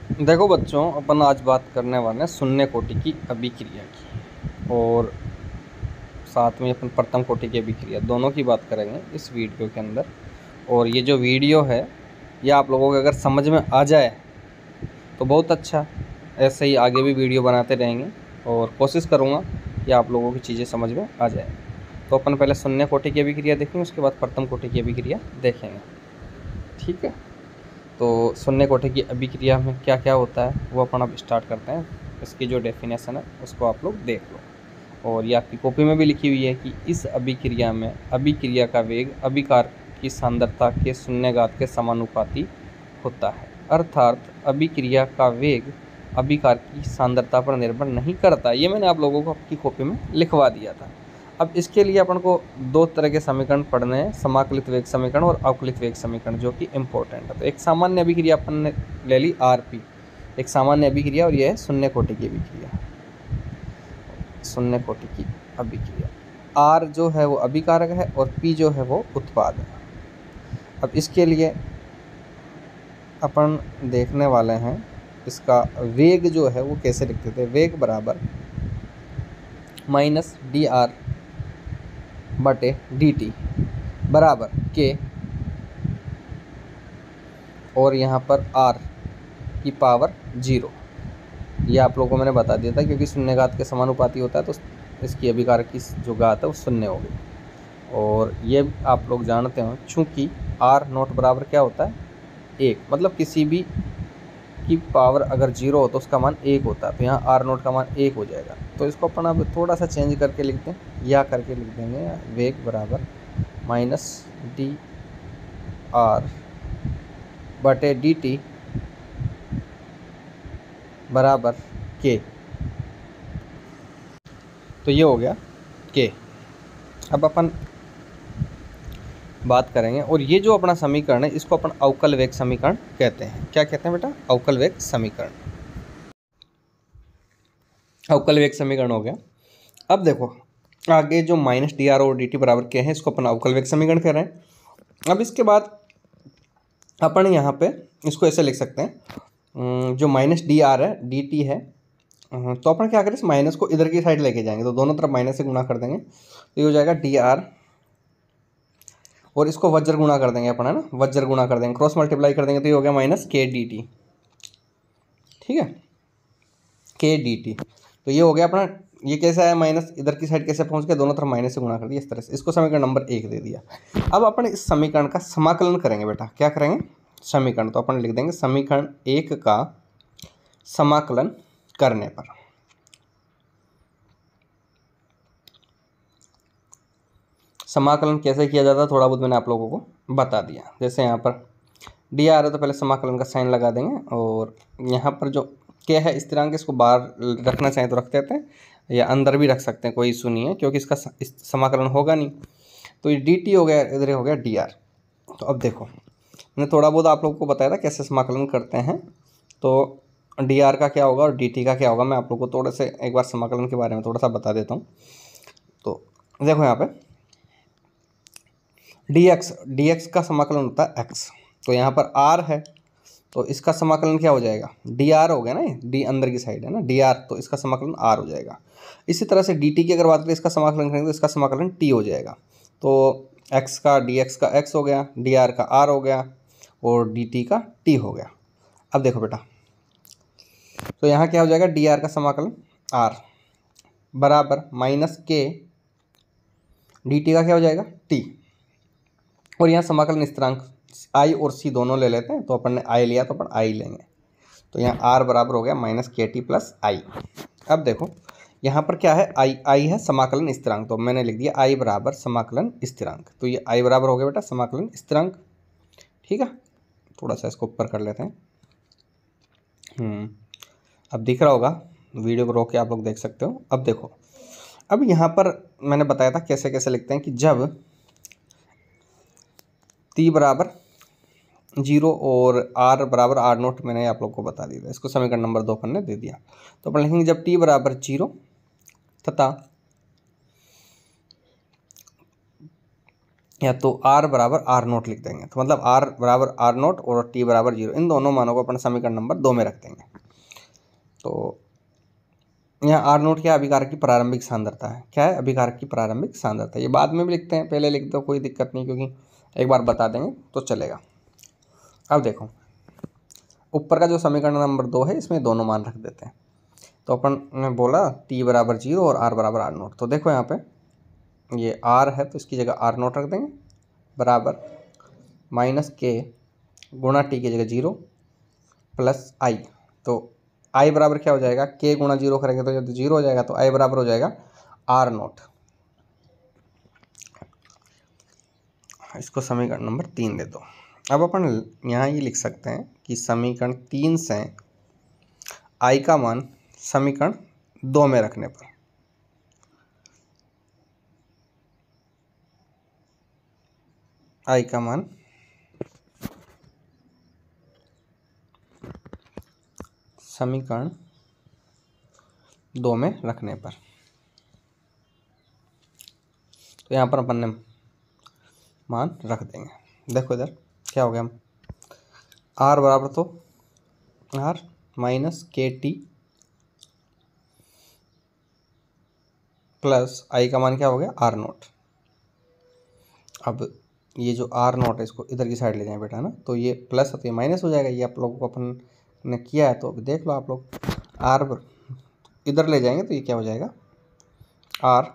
देखो बच्चों, अपन आज बात करने वाले हैं शून्य कोटि की अभिक्रिया की, और साथ में अपन प्रथम कोटि की अभिक्रिया दोनों की बात करेंगे इस वीडियो के अंदर। और ये जो वीडियो है ये आप लोगों को अगर समझ में आ जाए तो बहुत अच्छा। ऐसे ही आगे भी वीडियो बनाते रहेंगे और कोशिश करूँगा कि आप लोगों की चीज़ें समझ में आ जाए। तो अपन पहले शून्य कोटि की अभिक्रिया देखेंगे, उसके बाद प्रथम कोटि की अभिक्रिया देखेंगे। ठीक है, तो शून्य कोटि की अभिक्रिया में क्या क्या होता है वो अपन अब स्टार्ट करते हैं। इसकी जो डेफिनेशन है उसको आप लोग देख लो, और ये आपकी कॉपी में भी लिखी हुई है कि इस अभिक्रिया में अभिक्रिया का वेग अभिकार की सांद्रता के शून्यघात के समानुपाती होता है। अर्थात अभिक्रिया का वेग अभिकार की सांद्रता पर निर्भर नहीं करता। ये मैंने आप लोगों को आपकी कॉपी में लिखवा दिया था। अब इसके लिए अपन को दो तरह के समीकरण पढ़ने हैं, समाकलित वेग समीकरण और अवकलित वेग समीकरण, जो कि इम्पोर्टेंट है। तो एक सामान्य अभिक्रिया अपन ने ले ली आरपी, एक सामान्य अभिक्रिया, और यह है शून्य कोटि की अभिक्रिया। शून्य कोटि की अभिक्रिया, आर जो है वो अभिकारक है और पी जो है वो उत्पाद है। अब इसके लिए अपन देखने वाले हैं इसका वेग जो है वो कैसे लिखते थे। वेग बराबर माइनस डी आर बटे डी टी बराबर के, और यहाँ पर r की पावर 0। ये आप लोगों को मैंने बता दिया था, क्योंकि शून्यघात के समानुपाती होता है तो इसकी अभिकारक की जो घात है वो शून्य हो गई। और ये आप लोग जानते हो, चूँकि r नॉट बराबर क्या होता है 1, मतलब किसी भी की पावर अगर 0 हो तो उसका मान 1 होता है। तो यहाँ r नॉट का मान 1 हो जाएगा। तो इसको अपन अब थोड़ा सा चेंज करके लिखते हैं, या करके लिख देंगे वेग बराबर माइनस डी आर बटे डी टी बराबर के। तो ये हो गया के। अब अपन बात करेंगे, और ये जो अपना समीकरण है इसको अपन अवकल वेग समीकरण कहते हैं। क्या कहते हैं बेटा? अवकल वेग समीकरण। अवकल वेग समीकरण हो गया। अब देखो आगे जो माइनस डी आर और डी टी बराबर के हैं, इसको अपन अवकल वेग समीकरण कह रहे हैं। अब इसके बाद अपन यहाँ पे इसको ऐसे लिख सकते हैं, जो माइनस डी आर है डी टी है, तो अपन क्या करें, इस माइनस को इधर की साइड लेके जाएंगे, तो दोनों तरफ माइनस से गुणा कर देंगे, तो ये हो जाएगा डी आर, और इसको वज्र गुणा कर देंगे अपन, है ना, वज्र गुणा कर देंगे, क्रॉस मल्टीप्लाई कर देंगे, तो ये हो गया माइनस के डी टी। ठीक है, के डी टी। तो ये हो गया अपना, ये कैसे आया माइनस, इधर की साइड कैसे पहुंच गया, दोनों तरफ माइनस से गुणा कर दिया इस तरह से। इसको समीकरण नंबर 1 दे दिया। अब अपन इस समीकरण का समाकलन करेंगे बेटा। क्या करेंगे? समीकरण। तो अपन लिख देंगे समीकरण 1 का समाकलन करने पर, समाकलन कैसे किया जाता है थोड़ा बहुत मैंने आप लोगों को बता दिया। जैसे यहाँ पर डी आ रहा है तो पहले समाकलन का साइन लगा देंगे, और यहाँ पर जो के है स्थिरांक, इसको बाहर रखना चाहें तो रख देते हैं, या अंदर भी रख सकते हैं, कोई इशू नहीं है, क्योंकि इसका समाकलन होगा नहीं। तो ये डी टी हो गया, इधर हो गया डी आर। तो अब देखो मैंने थोड़ा बहुत आप लोगों को बताया था कैसे समाकलन करते हैं। तो डी आर का क्या होगा और डी टी का क्या होगा, मैं आप लोगों को थोड़े से एक बार समाकलन के बारे में थोड़ा सा बता देता हूँ। तो देखो यहाँ पे डी एक्स का समाकलन होता है एक्स। तो यहाँ पर आर है तो इसका समाकलन क्या हो जाएगा, डी आर हो गया ना, डी अंदर की साइड है ना डी आर, तो इसका समाकलन आर हो जाएगा। इसी तरह से डी टी की अगर बात करें, इसका समाकलन करेंगे तो इसका समाकलन टी हो जाएगा। तो एक्स का डी एक्स का एक्स हो गया, डी आर का आर हो गया, और डी टी का टी हो गया। अब देखो बेटा, तो यहाँ क्या हो जाएगा, डी आर का समाकलन आर बराबर माइनस के, डी टी का क्या हो जाएगा टी, और यहाँ समाकलन स्थिरांक आई और सी दोनों ले लेते हैं। तो अपन ने आई लिया तो अपन आई लेंगे, तो यहाँ आर बराबर हो गया माइनस के टी प्लस आई। अब देखो यहाँ पर क्या है, आई है समाकलन स्थिरांक, तो मैंने लिख दिया आई बराबर समाकलन स्थिरांक। तो ये आई बराबर हो गया बेटा समाकलन स्थिरांक। ठीक है, थोड़ा सा इसको ऊपर कर लेते हैं। अब दिख रहा होगा, वीडियो को रोक के आप लोग देख सकते हो। अब देखो, अब यहाँ पर मैंने बताया था कैसे कैसे लिखते हैं, कि जब टी बराबर 0 और आर बराबर आर नोट, मैंने आप लोग को बता दिया था। इसको समीकरण नंबर 2 अपन ने दे दिया। तो अपन लिखेंगे जब टी बराबर 0 तथा या तो आर बराबर आर नोट लिख देंगे। तो मतलब आर बराबर आर नोट और टी बराबर 0, इन दोनों मानों को अपन समीकरण नंबर 2 में रख देंगे। तो यहाँ आर नोट क्या है? अभिकारक की प्रारंभिक सांद्रता है। क्या है? अभिकारक की प्रारंभिक सांद्रता। ये बाद में भी लिखते हैं, पहले लिख दो, कोई दिक्कत नहीं, क्योंकि एक बार बता देंगे तो चलेगा। अब देखो ऊपर का जो समीकरण नंबर 2 है, इसमें दोनों मान रख देते हैं। तो अपन ने बोला टी बराबर 0 और आर बराबर आर नोट। तो देखो यहाँ पे ये आर है तो इसकी जगह आर नोट रख देंगे, बराबर माइनस के गुणा टी की जगह 0 प्लस आई। तो आई बराबर क्या हो जाएगा? के गुणा 0 करेंगे तो जब 0 हो जाएगा, तो आई बराबर हो जाएगा आर नोट। इसको समीकरण नंबर 3 दे दो। अब अपन यहाँ ये लिख सकते हैं कि समीकरण 3 से आई का मान समीकरण 2 में रखने पर आई का मान समीकरण 2 में रखने पर, तो यहाँ पर अपन ने मान रख देंगे। देखो इधर क्या हो गया, हम आर बराबर तो R minus K T plus I का मान क्या हो गया? R naught. अब ये जो आर नोट है इसको इधर की साइड ले जाएं बेटा ना, तो ये प्लस होती है माइनस हो जाएगा। ये आप लोगों को अपन ने किया है, तो अभी देख लो आप लोग। आर इधर ले जाएंगे तो ये क्या हो जाएगा? आर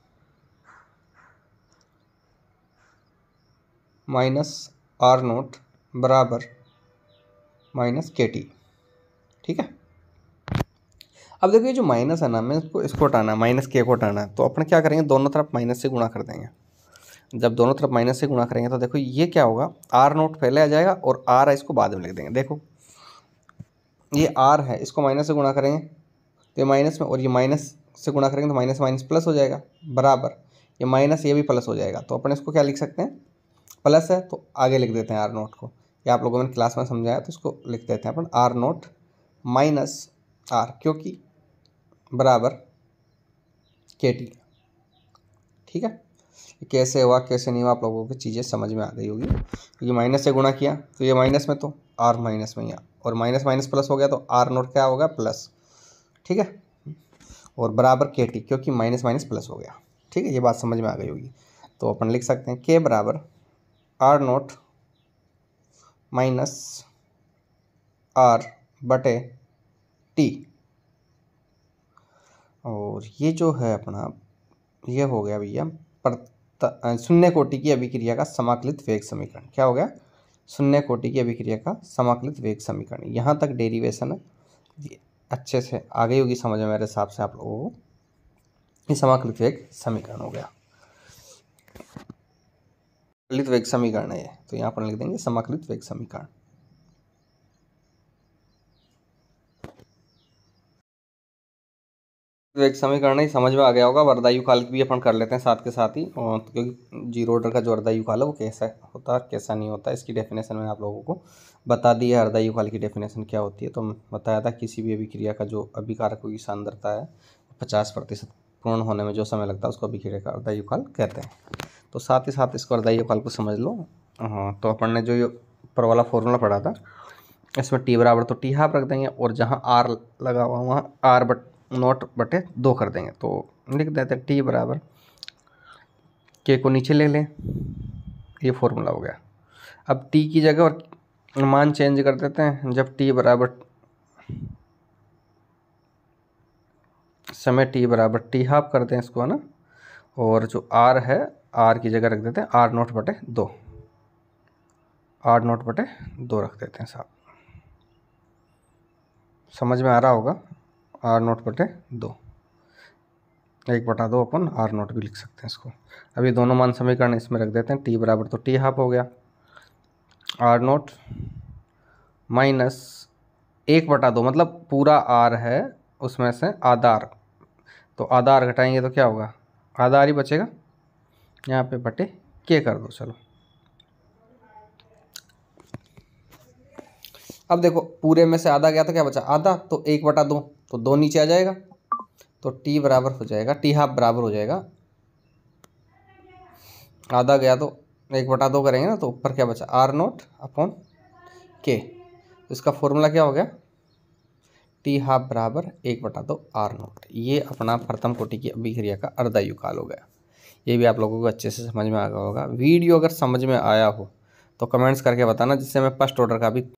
माइनस आर नोट बराबर माइनस के टी। ठीक है। अब देखो ये जो माइनस है ना, मैं इसको हटाना है, माइनस के को हटाना है। तो अपन क्या करेंगे? दोनों तरफ माइनस से गुणा कर देंगे। जब दोनों तरफ माइनस से गुणा करेंगे तो देखो ये क्या होगा? आर नोट पहले आ जाएगा और आर है इसको बाद में लिख देंगे। देखो ये आर है, इसको माइनस से गुणा करेंगे तो ये माइनस में, और ये माइनस से गुणा करेंगे तो माइनस माइनस प्लस हो जाएगा, बराबर ये माइनस ये भी प्लस हो जाएगा। तो अपन इसको क्या लिख सकते हैं? प्लस है तो आगे लिख देते हैं आर नोट को। या आप लोगों ने क्लास में समझाया तो इसको लिख देते हैं अपन आर नोट माइनस आर, क्योंकि बराबर के टी। ठीक है। कैसे हुआ कैसे नहीं हुआ आप लोगों को चीज़ें समझ में आ गई होगी। क्योंकि माइनस से गुणा किया तो ये माइनस में, तो आर माइनस में, और माइनस माइनस प्लस हो गया तो आर नोट क्या होगा? प्लस। ठीक है। और बराबर के टी, क्योंकि माइनस माइनस प्लस हो गया। ठीक है, ये बात समझ में आ गई होगी। तो अपन लिख सकते हैं के बराबर आर नोट माइनस आर बटे टी। और ये जो है अपना, ये हो गया भैया शून्य कोटि की अभिक्रिया का समाकलित वेग समीकरण। क्या हो गया? शून्य कोटि की अभिक्रिया का समाकलित वेग समीकरण। यहाँ तक डेरिवेशन है, ये अच्छे से आ गई होगी समझ में मेरे हिसाब से आप लोगों को। ये समाकलित वेग समीकरण हो गया, समाकलित वेग समीकरण है ये। तो यहाँ पर लिख देंगे समाकलित वेग समीकरण। वेग समीकरण ही समझ में आ गया होगा। वर्धायु काल भी अपन कर लेते हैं साथ के साथ ही, और क्योंकि जीरो ऑर्डर का जो वर्धायु काल है वो कैसा होता है कैसा नहीं होता, इसकी डेफिनेशन मैंने आप लोगों को बता दी है। अर्धायु काल की डेफिनेशन क्या होती है, तो बताया था किसी भी अभिक्रिया का जो अभिकारकों की सांद्रता है 50% पूर्ण होने में जो समय लगता है उसको अभिक्रिया का अर्धायु काल कहते हैं। तो साथ ही साथ इसको अर्धायु काल को समझ लो। हाँ, तो अपन ने जो ये ऊपर वाला फॉर्मूला पढ़ा था, इसमें टी बराबर तो टी हाफ रख देंगे, और जहाँ आर लगा हुआ वहाँ आर नोट बटे 2 कर देंगे। तो लिख देते हैं टी बराबर, के को नीचे ले लें, ये फॉर्मूला हो गया। अब टी की जगह और मान चेंज कर देते हैं। जब टी बराबर समय टी बराबर टी हाफ करते हैं इसको, है ना, और जो आर है आर की जगह रख देते हैं आर नोट बटे 2, आर नोट बटे 2 रख देते हैं साहब। समझ में आ रहा होगा? आर नोट बटे 2, 1/2 अपन आर नोट भी लिख सकते हैं इसको। अभी दोनों मान समीकरण इसमें रख देते हैं। टी बराबर तो टी हाफ हो गया, आर नोट माइनस 1/2, मतलब पूरा आर है उसमें से आधा आर, तो आधा आर घटाएंगे तो क्या होगा? आधा आर ही बचेगा, यहाँ पे बटे के कर दो। चलो अब देखो पूरे में से आधा गया तो क्या बचा? आधा, तो 1/2, तो 2 नीचे आ जाएगा, तो टी बराबर हो जाएगा, टी हाफ बराबर हो जाएगा, आधा गया तो 1/2 करेंगे ना, तो ऊपर क्या बचा, R0 अपॉन K। तो इसका फॉर्मूला क्या हो गया, T½ बराबर 1/2 R0। ये अपना प्रथम कोटि की अभिक्रिया का अर्धायु काल हो गया। ये भी आप लोगों को अच्छे से समझ में आ गया होगा। वीडियो अगर समझ में आया हो तो कमेंट्स करके बताना, जिससे मैं फर्स्ट ऑर्डर का भी